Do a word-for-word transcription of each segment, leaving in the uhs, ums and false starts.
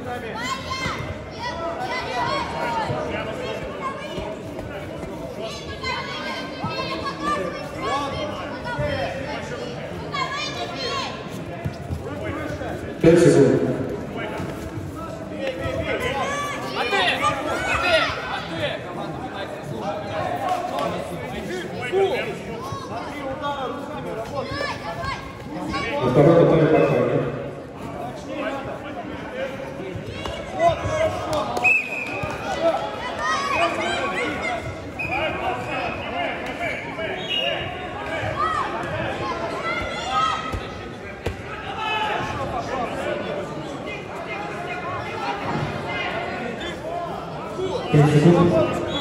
Пять секунд. На второй этапе подходит. пять секунд.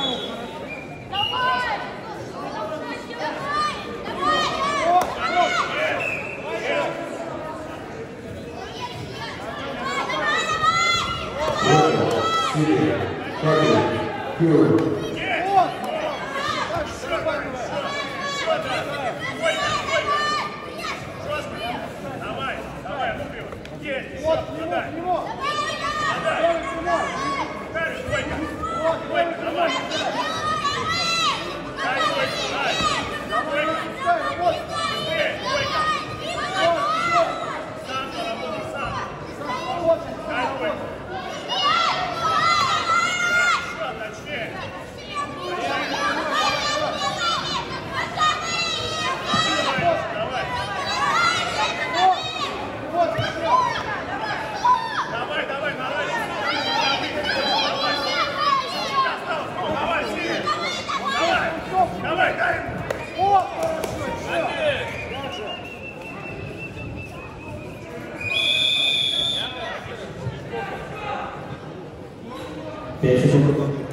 пять секунд.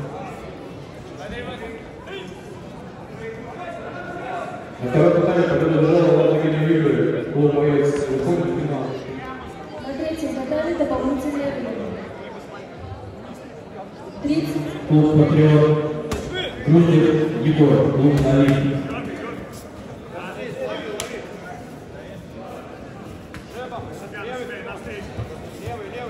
На второй этапе победу держала Владимир Юрьевич. Клуб «Боец» выходит в финал. На третьем этапе дополнительное время. тридцать. Клуб «Патриот». Клюнев Егор. Клуб «Налив». Левый, левый.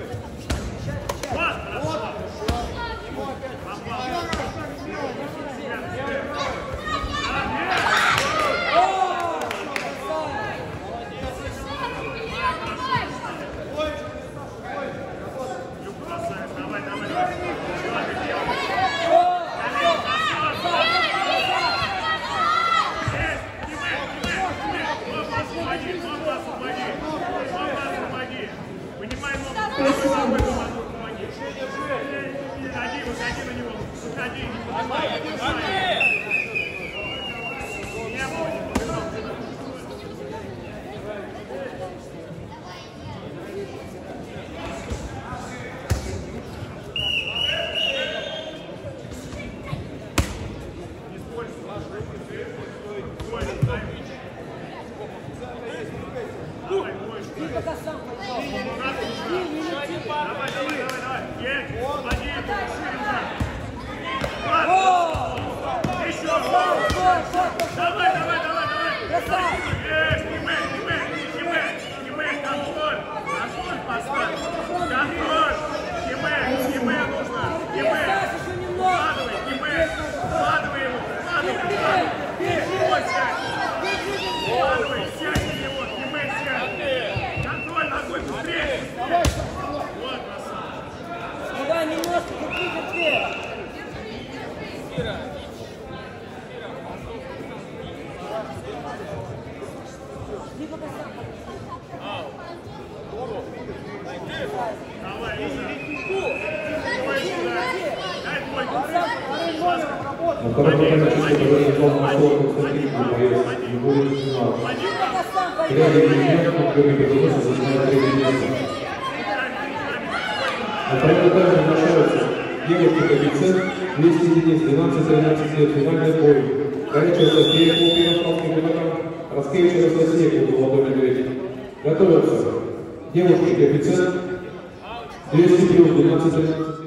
Давай, давай, давай, давай! Снимай, снимай, снимай, снимай, контроль! Контроль поставь! Контроль! Снимай, снимай нужно! Снимай! Вкладывай, снимай! Вкладывай его! Вкладывай! Вкладывай! Сядь! Вкладывай, сядь на него! Снимай, сядь! Контроль ногой, быстрее! Вот, красава! Давай, немножко, терпи, терпи! На втором этапе чисто произошел Москва Константин Боец. Егор финал. Третий президент, который переносит, занимает третье место. На втором этапе возвращаются девушки коэффициент двести единиц, двенадцать-тринадцать лет, финальный бой. Горячая София, клуб Ярославским минутам, Роскевич Анастасия, клуб Золотой Медведь. Готовятся девушки коэффициент двести плюс, двенадцать-тринадцать лет.